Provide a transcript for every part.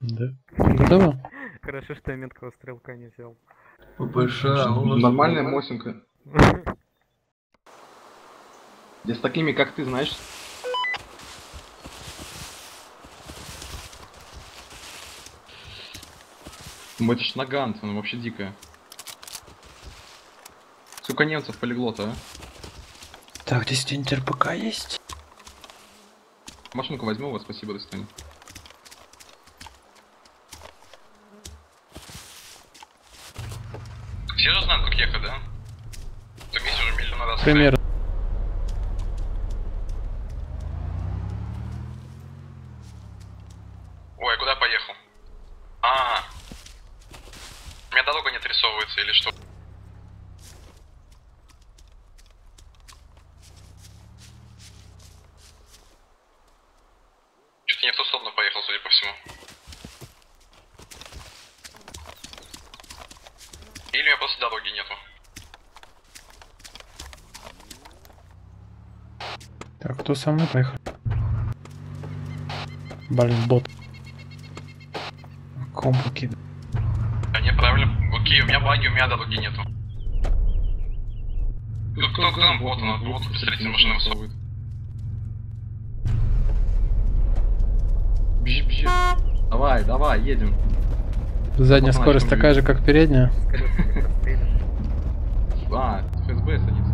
Да. Готово? Хорошо, что я меткого стрелка не взял. ППШ, Нормальная мосинка. Я с такими, как ты, знаешь... Ну, это ж нагант, она вообще дикая. Сколько немцев полегло-то, а? Так, здесь где-нибудь РПК есть? Машинку возьму у вас, спасибо, до свидания. Все же знают, как ехать, да? Ты вместе уже миллион раз. Примерно. Ой, куда поехал? У меня дорога не отрисовывается или что? Что-то не в ту сторону поехал, судя по всему. Или у меня просто дороги нету. Так, кто со мной поехал? Блин, бот. Комбо кидает. Да не, правильно. Окей, у меня баги, у меня дороги нету. Кто там? Вот он, вот, посмотрите, машина высовывает. Бежи. Давай, давай, едем. Задняя скорость такая же, как передняя. ФСБ садится.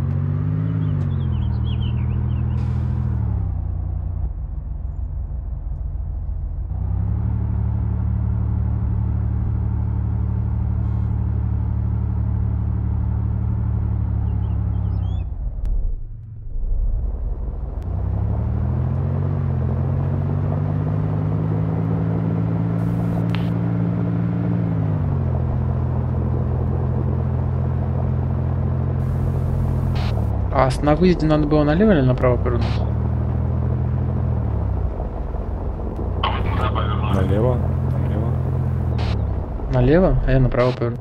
А на выезде надо было налево или направо повернуть? Налево. Налево, а я направо поверну.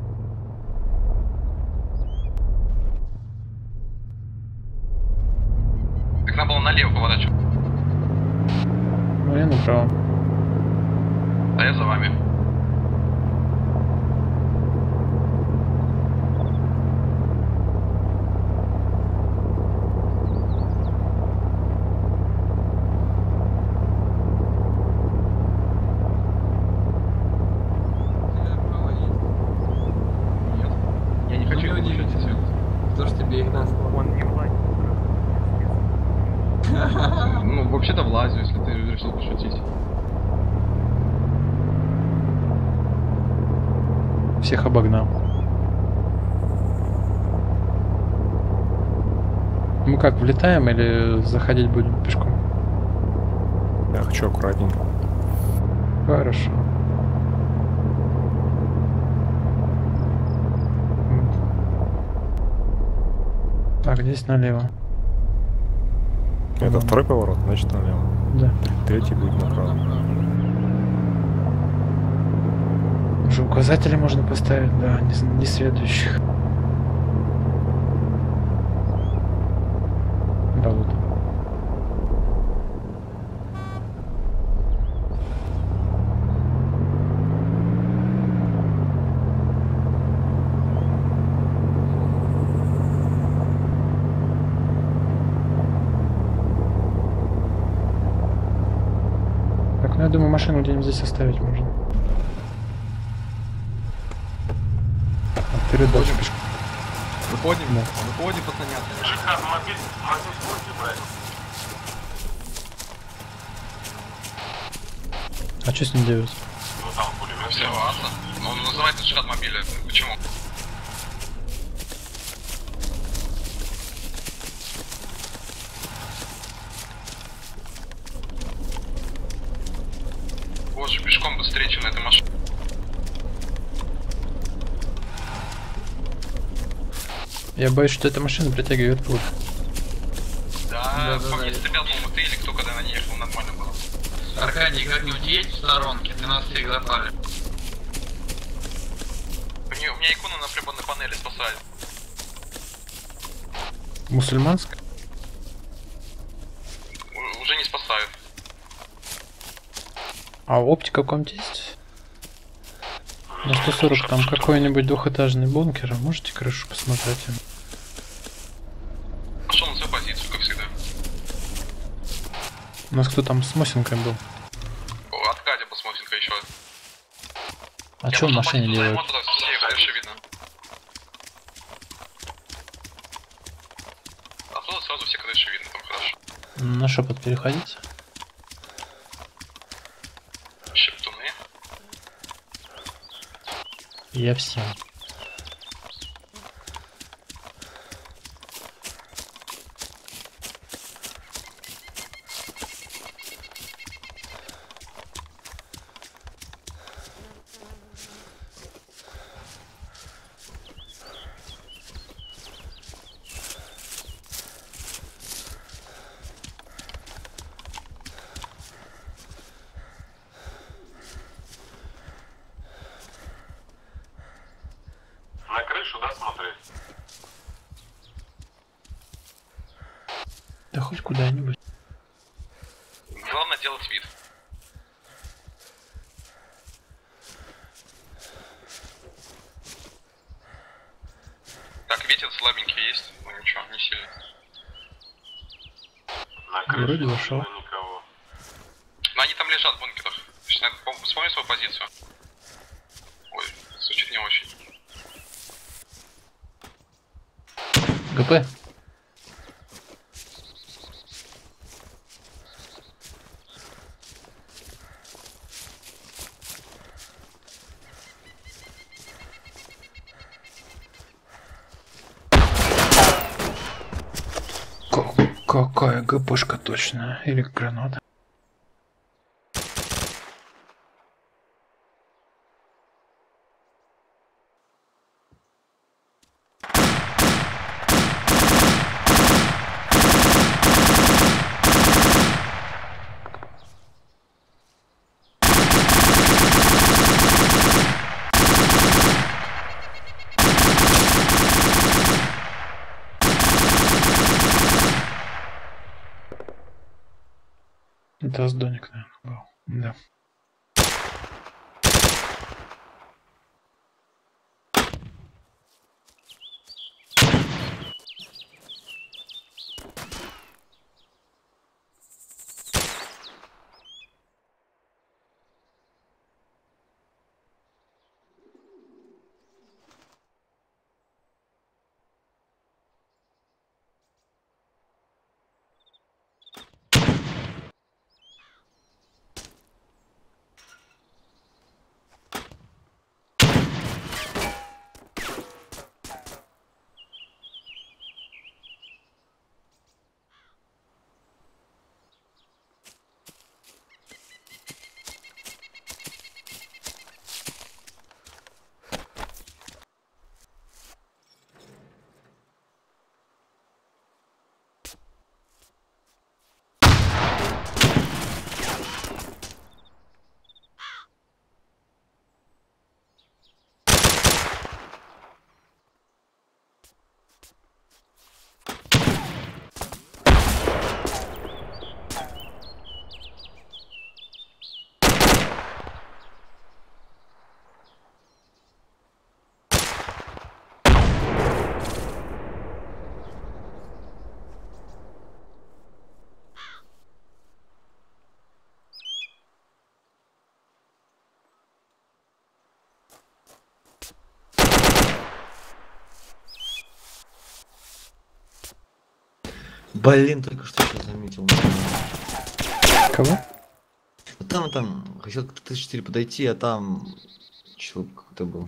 Так надо было налево поворачивать. Ну я направо. А я за вами. Я не хочу их слушать все. Кто ж тебе их назвал? Он не влазит. Ну, вообще-то влазю, если ты решил пошутить. Всех обогнал. Мы как, влетаем или заходить будем пешком? Я хочу аккуратненько. Хорошо. Так, здесь налево. Это второй поворот, значит налево. Да. Третий будет направо. Уже указатели можно поставить, да, не следующих. Да, вот. Так, ну я думаю, машину где-нибудь здесь оставить можно. Вперед дальше пешком. Выходим? Да. Выходим, пацанят. А что с ним делать? Все, аса. Но он называется шат мобиля. Почему? Боже, пешком быстрее, чем на этой машине. Я боюсь, что эта машина притягивает пуль. Да, помню, стрелял, по-моему, ты или кто, когда на ней ехал, нормально было. Аркадий, как-нибудь едь в сторонке, ты нас всех запали. У меня икону на приборной панели спасает. Мусульманская? Уже не спасают. А оптика в комнате есть? На 140 там какой-нибудь двухэтажный бункер. Можете крышу посмотреть? Пошел на свою позицию, как всегда. У нас кто там с Мосинкой был? Откадя посмотрим-ка еще. А что в машине делают? Вот туда все крыши видно. Оттуда сразу все крыши видно, там хорошо. На шепот переходить? Шептуны. Я всем. На крышу, да, смотреть? Да хоть куда-нибудь. Главное делать вид. Так, ветер слабенький есть, но ничего, не сильно. На крышу Вроде зашел. никого. Но они там лежат в бункерах. Посмотри свою позицию. Ой, звучит не очень. ГП. Какая ГПшка точно? Или граната? Это Аздоник, наверное, был. Да. Блин, только что сейчас заметил. Кого? Там, хотел к Т-4 подойти, а там человек какой-то был.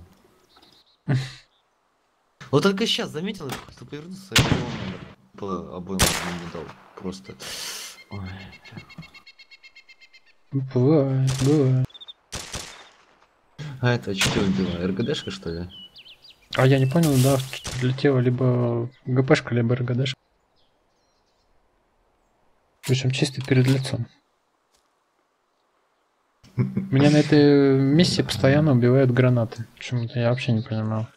Вот только сейчас заметил, я хотел повернуться, и он по обоим не дал. Просто. Ой. Бывает, бывает. А это что убило? РГДшка, что ли? А я не понял, да, прилетела либо ГПшка, либо РГДшка. Причем чисто перед лицом. Меня на этой миссии постоянно убивают гранаты. Почему-то я вообще не понимаю.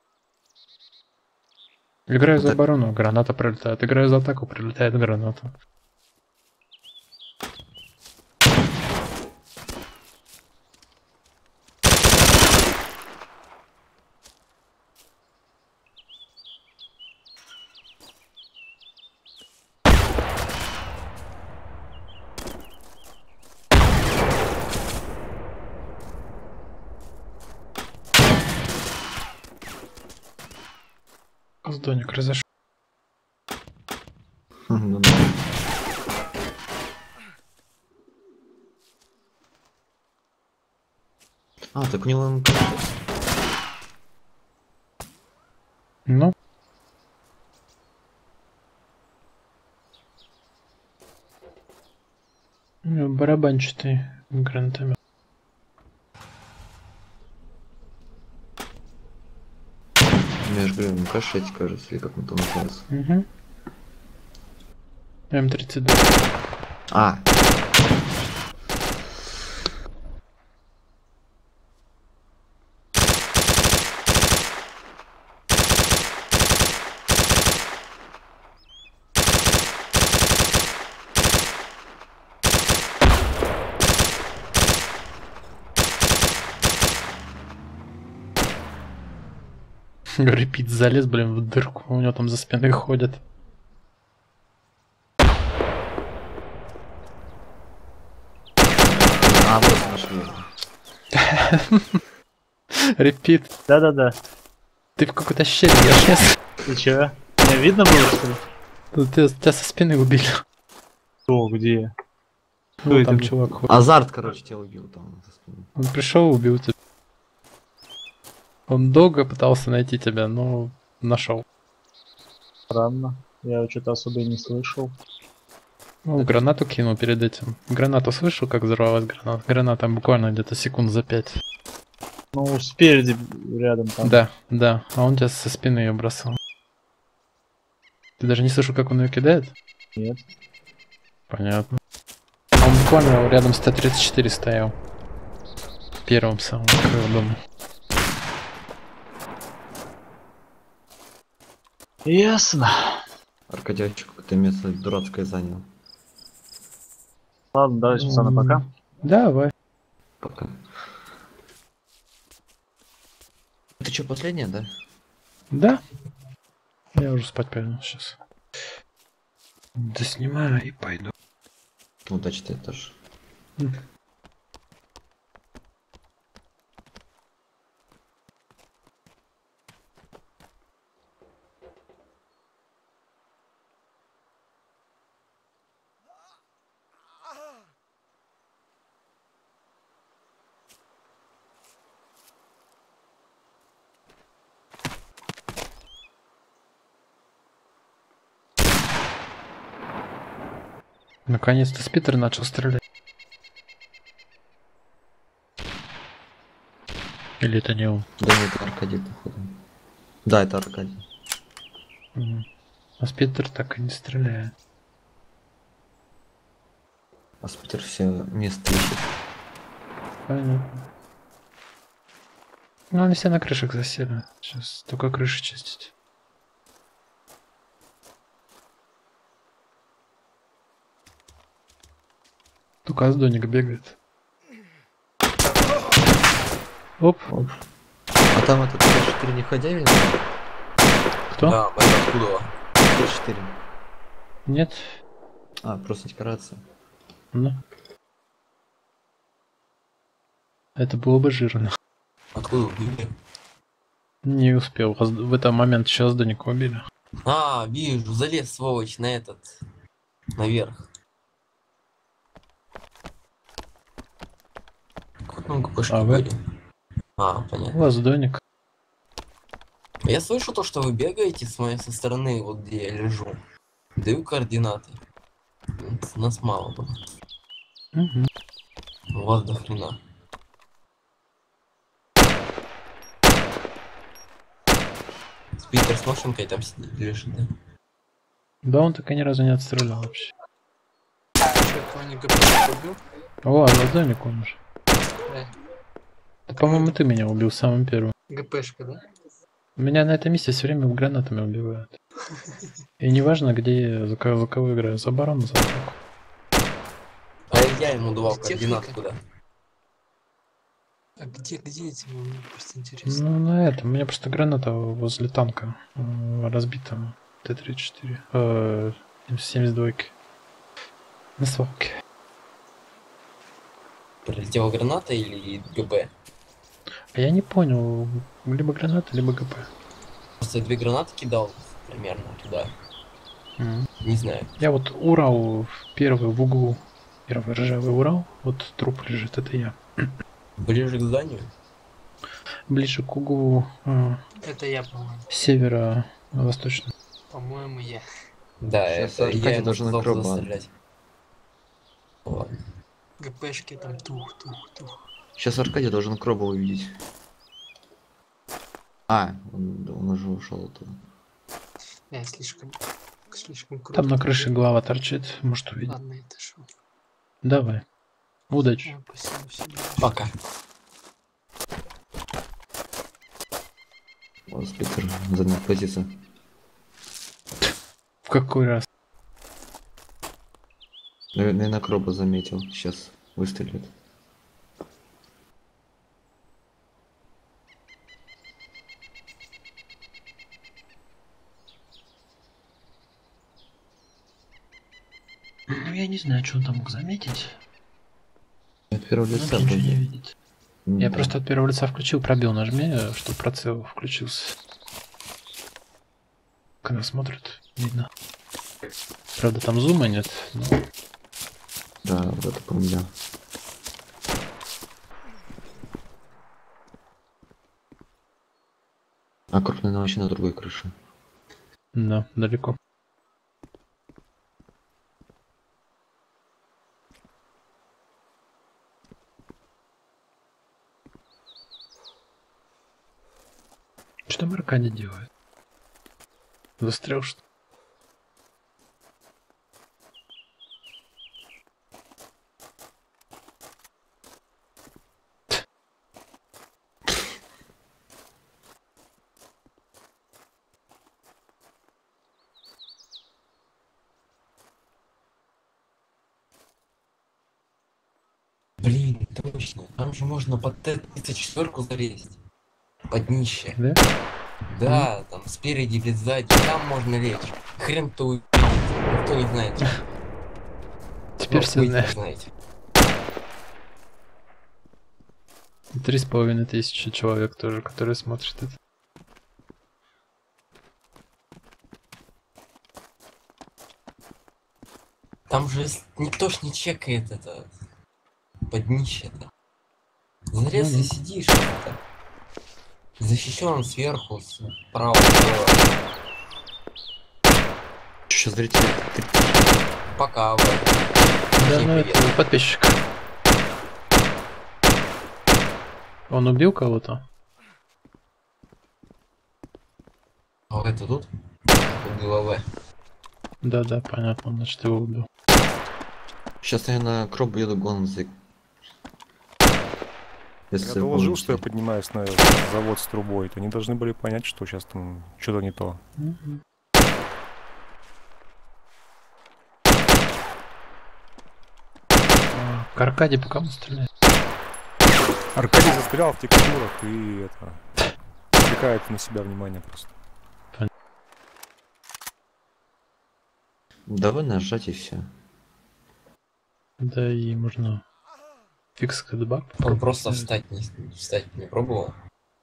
Играю за оборону, граната прилетает. Играю за атаку, прилетает граната. Доник разошел. Ну да. А, так у него МК. Ну. У него барабанчатый гранатомет. Я же говорю, МК-6, кажется, или как он там называется. Угу. М32. А, Репит залез, блин, в дырку. У него там за спиной ходят. вот нашли. Репит, Да-да-да. ты в какой-то щели сейчас. Ты чё? Меня видно было, что ли? Тебя со спины убили. Кто, где? Ну, это там был? чувак ходит. Азарт, короче, тебя убил там. за спиной. Он пришел, убил тебя. Он долго пытался найти тебя, но нашел. Странно. Я что-то особо и не слышал. Ну, гранату кинул перед этим. Гранату слышал, как взорвалась граната? Граната буквально где-то секунд за 5. Ну, спереди, рядом там. Да, да. А он тебя со спины ее бросал. Ты даже не слышал, как он ее кидает? Нет. Понятно. Он буквально рядом с Т-34 стоял. Первым самым, как я думаю. Ясно. Аркадьевич какое-то место дурацкое занял. Ладно, давайте, пацаны, пока. Давай. Пока. Это что, последняя, да? Да. Я уже спать пойду сейчас. Да снимаю и пойду. Удачи тебе тоже. Наконец-то Спитер начал стрелять. Или это не он? Да, это Аркадий, походу. Да, это Аркадий. Мгм. А Спитер так и не стреляет. А Спитер все место ищет. Понятно. Ну, они все на крышах засели. Сейчас только крыши чистить. Только Аздоник бегает. Оп. Оп. А там этот Т-4 не ходя Кто? Да, это откуда? Т-4. Нет. А, просто декорация. Ну. Это было бы жирно. Откуда убили? Не успел. В этот момент еще Аздоника убили. А, вижу, залез сволочь на этот. Наверх. Какой там ГПшки А вы? были? А, понятно. Аздоник. Я слышу то, что вы бегаете с моей со стороны, вот где я лежу. Даю координаты. Нас мало было. Угу. У вас до хрена. Спитер с машинкой там сидит, лежит, да? Да он так и ни разу не отстрелял вообще. Что-то не ГП убил? О, Аздоник умер. Да, по-моему, ты меня убил самым первым. ГПшка, да? Меня на этом месте все время гранатами убивают. И неважно, где я за кого играю, за баром, за атаку. А я ему давал координаты Техника. куда? А где эти? Мне просто интересно. Ну, на этом. У меня просто граната возле танка разбита. Т-34. 72. На свалке. Прилетела граната или ГБ? А я не понял, либо граната, либо ГП. Просто 2 гранаты кидал примерно туда. Мгм. Не знаю. Я вот Урал первый в углу. Первый ржавый Урал. Вот труп лежит, это я. Ближе к зданию. Ближе к углу Это я, по-моему. северо-восточно. По-моему, я. Да, Сейчас это Аркадий я ему должен сказал, куда акробат. стрелять. Ладно. ГПшки там тух. Сейчас Аркадий должен Кроба увидеть. Он уже ушел оттуда. Я слишком круто. Там на крыше глава торчит, может увидеть. Ладно, это шо. Давай. Удачи. Спасибо всем. Пока. Вот спектр занял позицию. В какой раз? Наверное, Кроба заметил. Сейчас выстрелит. Ну я не знаю, что он там мог заметить. От первого Но лица ничего не вроде. видеть. Я просто от первого лица включил, пробел нажми, чтобы прицел включился. Когда смотрит, видно. Правда, там зума нет, но... Да, вот это помню. А крупная вообще на другой крыше. Да, далеко. Что там Аркадий делает? Застрял, что ли? Блин, точно. Там же можно под Т-34 залезть. Под днище. Да? Да, там спереди или сзади. Там можно лечь. Хрен кто увидит. Никто не знает. Теперь Ну, все вы знают. знаете. 3500 человек тоже, которые смотрят это. Там же никто ж не чекает это. Под днище-то. Залез и сидишь. Это. Защищен сверху, справа, слева. Сейчас зрители. Пока, вы. Да, Всем ну привет. это подписчик. Он убил кого-то? А это тут? ГВВ. Да, понятно, значит его убил. Сейчас, наверное, Кроба еду гонзы. Я доложил, что я поднимаюсь на завод с трубой. То они должны были понять, что сейчас там что-то не то. К Аркадий по кому стреляет? Аркадий застрял в текстурах и это отвлекает на себя внимание просто. Давай нажать и все. Да и можно фикс кэдбак. Он просто встать не пробовал.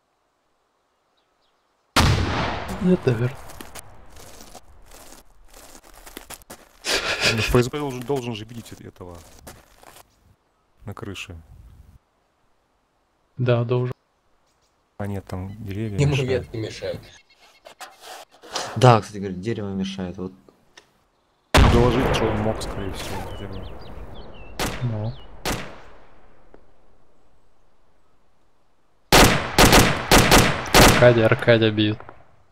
Это верно. ФСБ должен же видеть этого на крыше. Да, должен. А нет, там деревья Ему мешают. ветки мешают. Да, кстати говоря, дерево мешает. Вот. Доложить, что он мог, скорее всего, хотя бы. Ну. Аркадия бьют.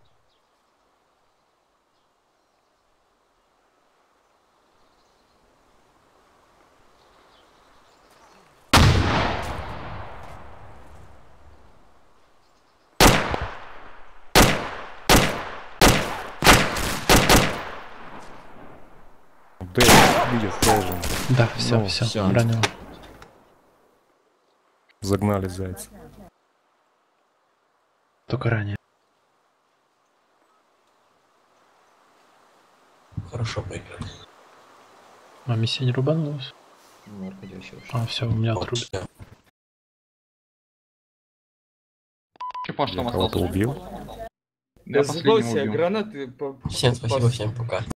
Дэйв видит, должен. Да, все, Ну, все, всё. ранил. Загнали зайца. Только ранее. Хорошо проиграли. А миссия не рубанулась? Ну, Аркадий вообще ушел. А, все, у меня Вот, отрубит. всё. Экипаж Я там кого-то остался. убил. Я последнего убил. гранаты Всем спасибо, всем пока.